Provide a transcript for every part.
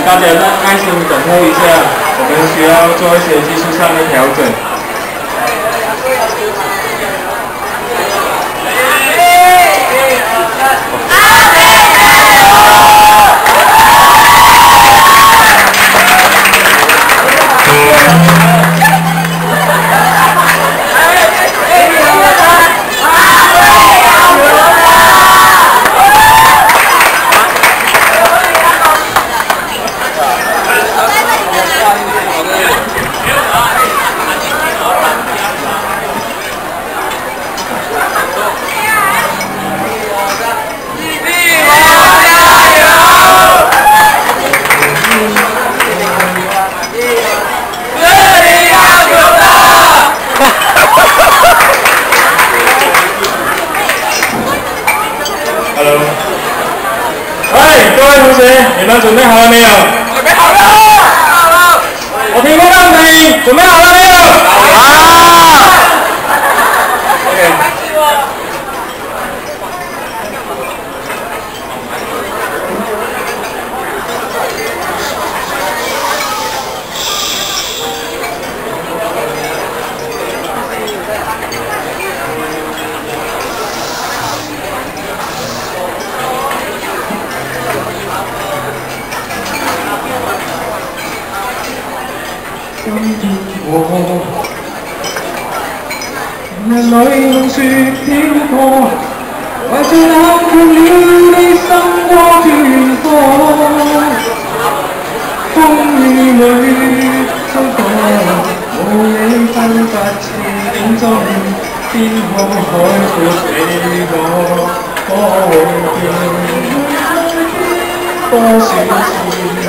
大家耐心等候一下，我们需要做一些技术上的调整。 Hello， 喂，各位同学，你们准备好了没有？准备好了。我听不到声音，准备好了没有？好。OK。 眼淚用雪飄過，為著冷卻了你心窩斷過，風雨裏追趕，無理分發前景中，天空海闊你我，可永見多少次，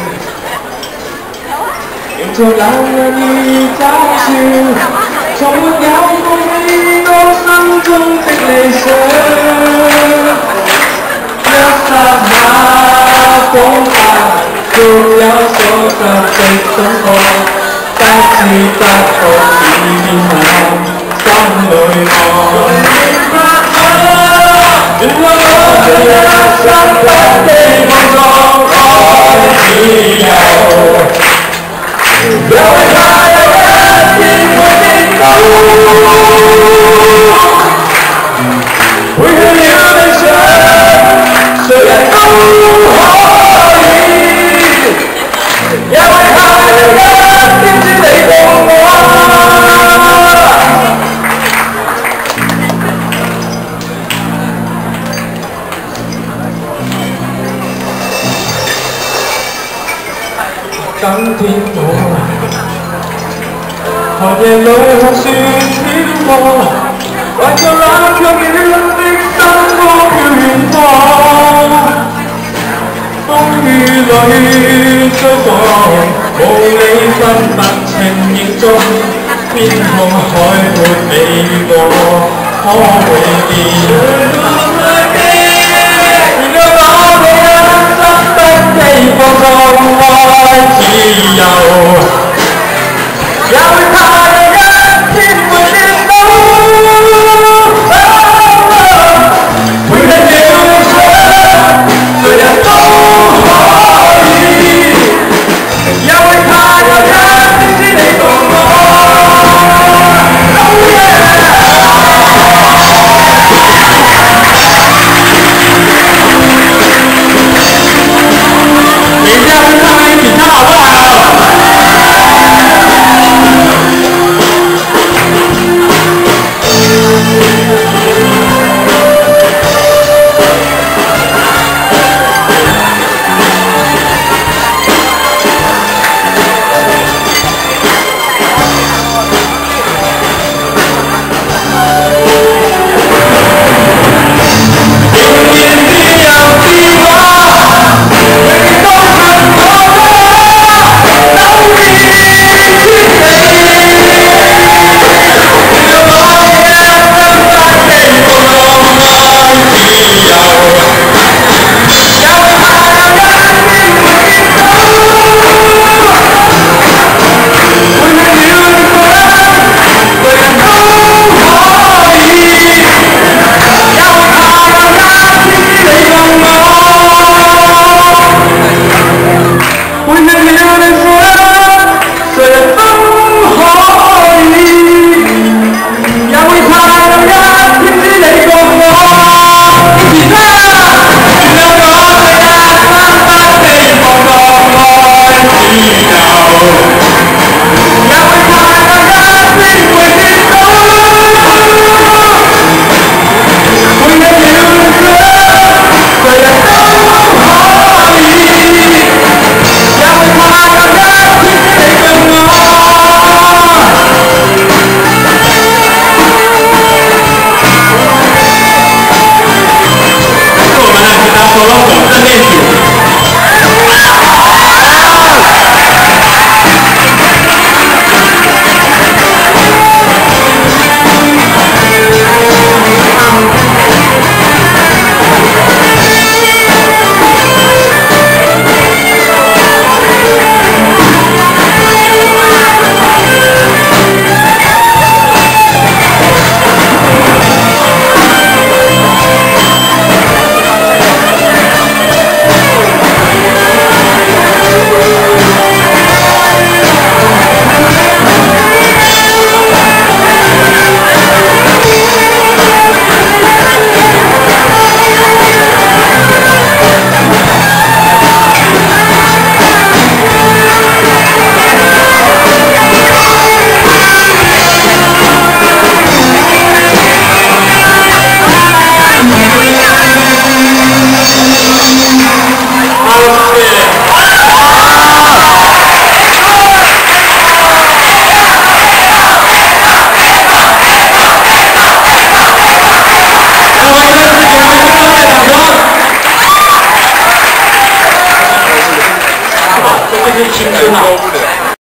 迎着冷眼與嘲笑。 從沒有放棄我心中的理想，一剎那風化，沒有所及的衝破，不知不覺已變下心裏愛。原來我這一生不羈夢中愛自由，有那有一天會跌倒。 會去了理想，誰人都可以，也為下一天知你共我。今天我寒夜裏看雪飄過，懷着冷卻了的心窩飄過，風雨裏追趕，無理分白情意中，天空海闊你我，可永見。